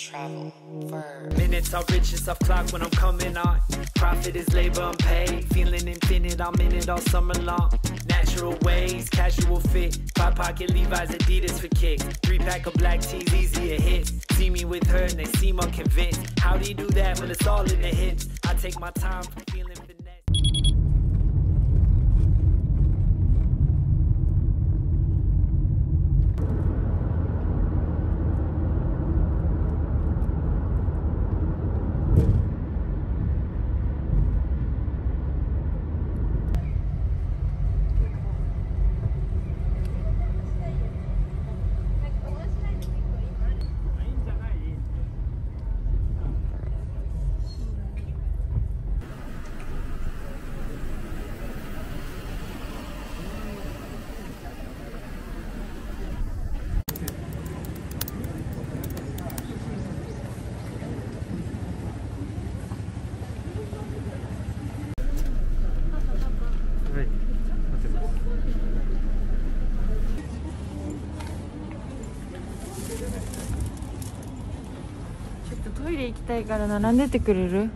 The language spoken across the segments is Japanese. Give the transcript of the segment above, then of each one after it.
travel, verb. Minutes are richest off clock when I'm coming on. Profit is labor unpaid. Feeling infinite, I'm in it all summer long. Natural ways, casual fit. 5 pocket Levi's, Adidas for kicks. 3-pack of black tees, easier hits. See me with her and they seem unconvinced. How do you do that when it's all in the hips? I take my time for feeling finesse. トイレ行きたいから並んでてくれる？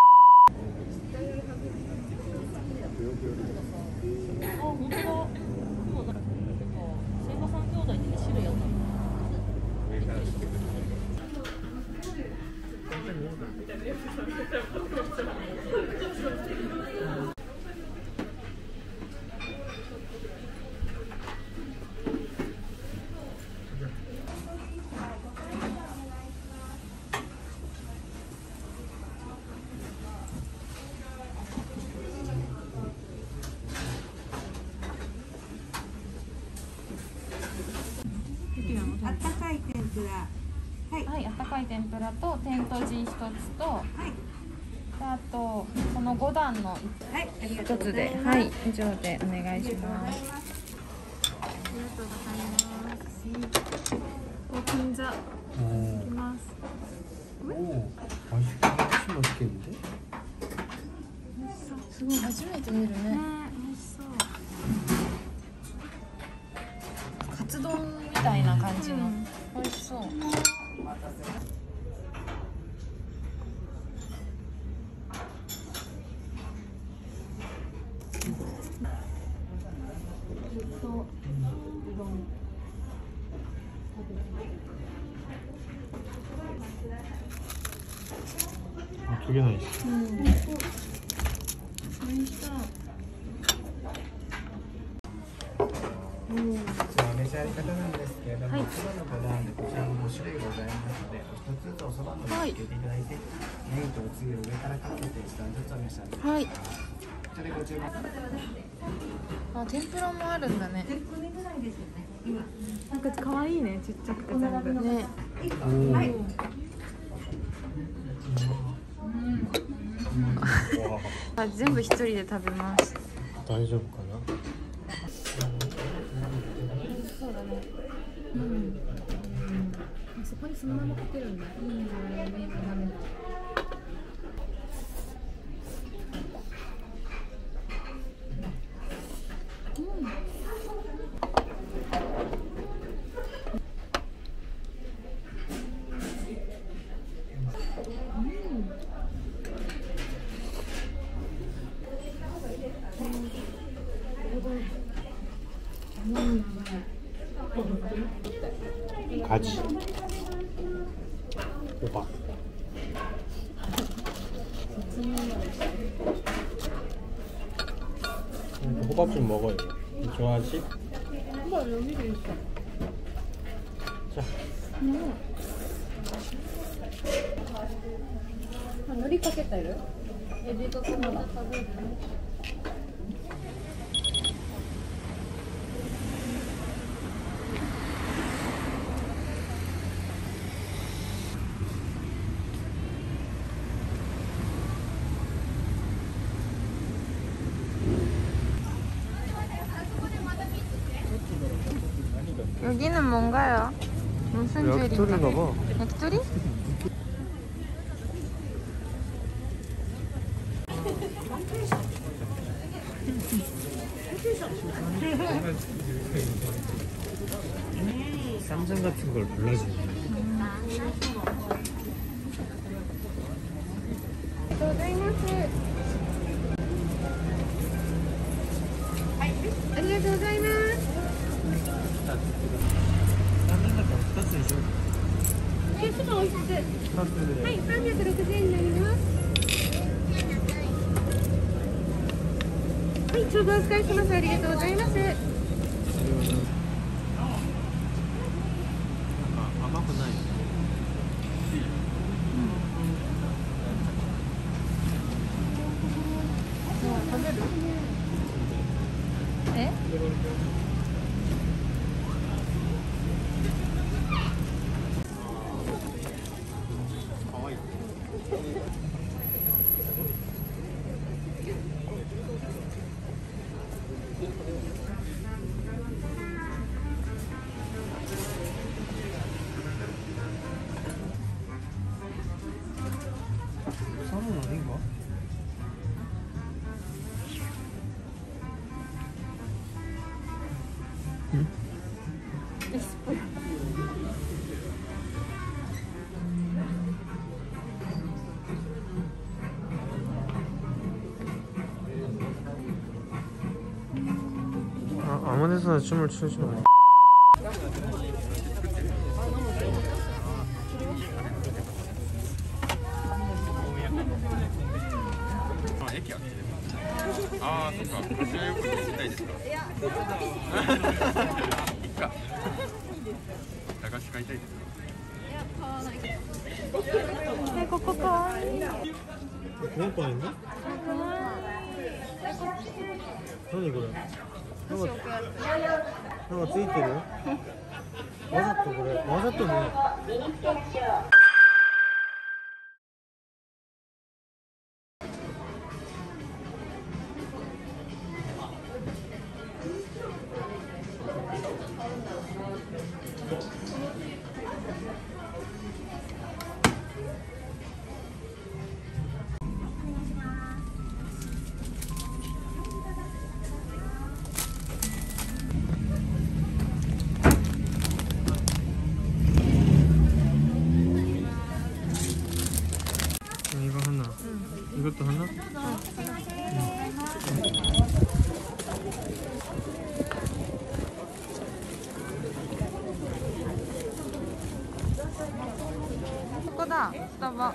あったかい天ぷら。 はい、あったかい天ぷらと天とじ1つと、はい、であとこの5段の1つで、はい、以上でお願いします。ありがとうございます。お金座いきます。すごい初めて見るね。美味しそう。カツ丼みたいな感じの、美味しそう。 切れないし。 美味しそう。 お召し上がり方なんですけれども、おそばの5段でこちらの5種類ございますので、お一つずつおそばの上に入れていただいて、ネギとおつゆを上からかけて一段ずつお召し上がりください。はい。こちらでご注文。 あ、天ぷらもあるんだね。なんか可愛いね、ちっちゃくて全部ね。はい。あ、全部一人で食べます。 大丈夫かな。 そうだね。そこにそのままかけるんだ。 カジおば호밥 좀 먹어요. 좋아하지? 호밥 여기도 있어. 자. 노리かけたよ。エビとトマト食べる。여기는 뭔가요? 무슨 야키토리인가 봐. 야키토리? 쌈장 같은 걸 발라주네. とうございます。 残念だから2つにしよう。 そばお一つ。 2つで。 はい、360円になります。はい、ちょうどお使いします。ありがとうございます。 なんか甘くない。 食べる？え？ かわいい。サーモンのリンゴ？아무 데서나 춤을 추지 마. 아, そっか。試合を行きたいですか。いや。いっか。駄菓子買いたいですか。 いや、買わないけど。ここかわいい。 何個あるの？何これ？なんかついてる？わざとこれ、わざとね。이거 하나. 이것도 하나? 거다. 스타바.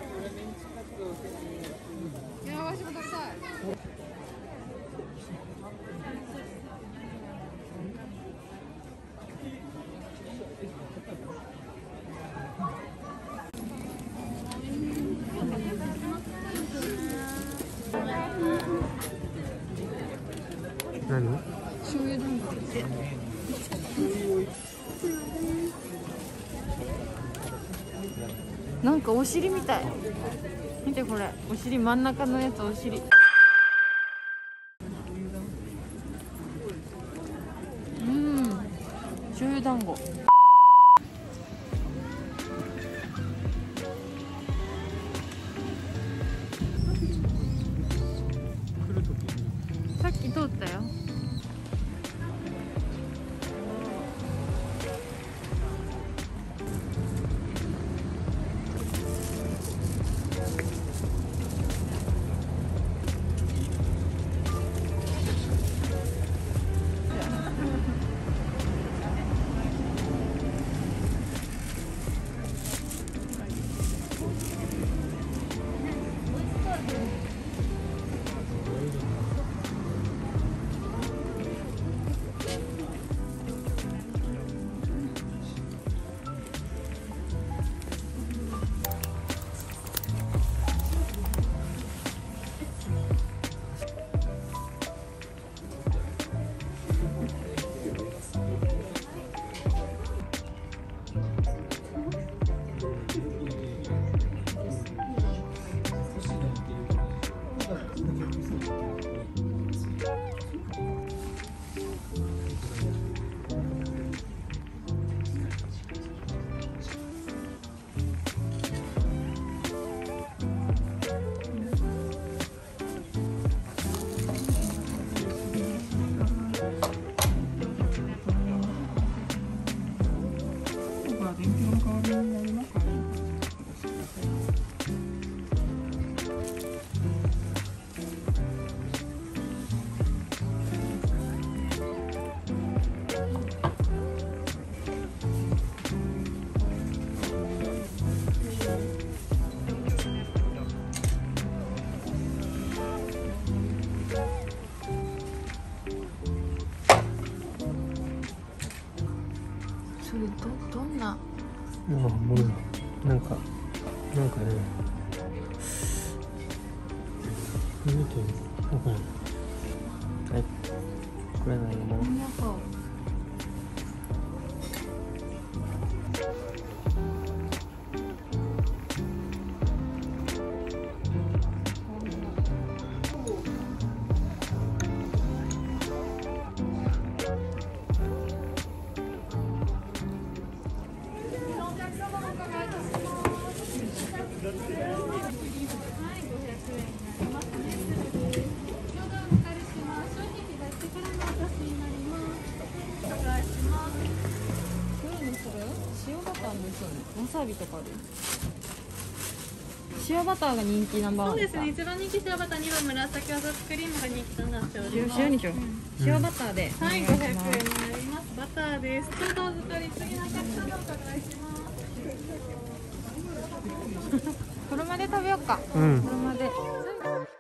何? 醤油団子。なんかお尻みたい。見てこれ、お尻真ん中のやつお尻。醤油団子。さっき通ったよ。 それどんなもうなんかね見てわかんない。はい、これ何も塩バターもそうね。わさびとかで。塩バターが人気ナンバーワンですか。 そうですね。一番人気塩バター、2番紫あざクリームが人気となっております。 塩にしよう。塩バターでおはい、 願いし 500円にます。 なります。バターです。ちょうどお預かり、次のお客様お伺いします。 車で食べようか。 うん。 車で。